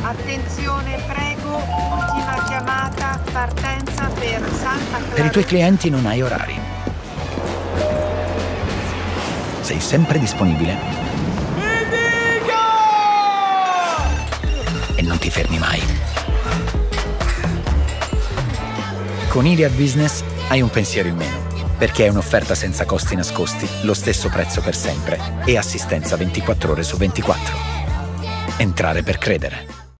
Attenzione, prego, ultima chiamata, partenza per Santa Clarita. Per i tuoi clienti non hai orari. Sei sempre disponibile. E non ti fermi mai. Con Iliad Business hai un pensiero in meno, perché è un'offerta senza costi nascosti, lo stesso prezzo per sempre e assistenza 24 ore su 24. Entrare per credere.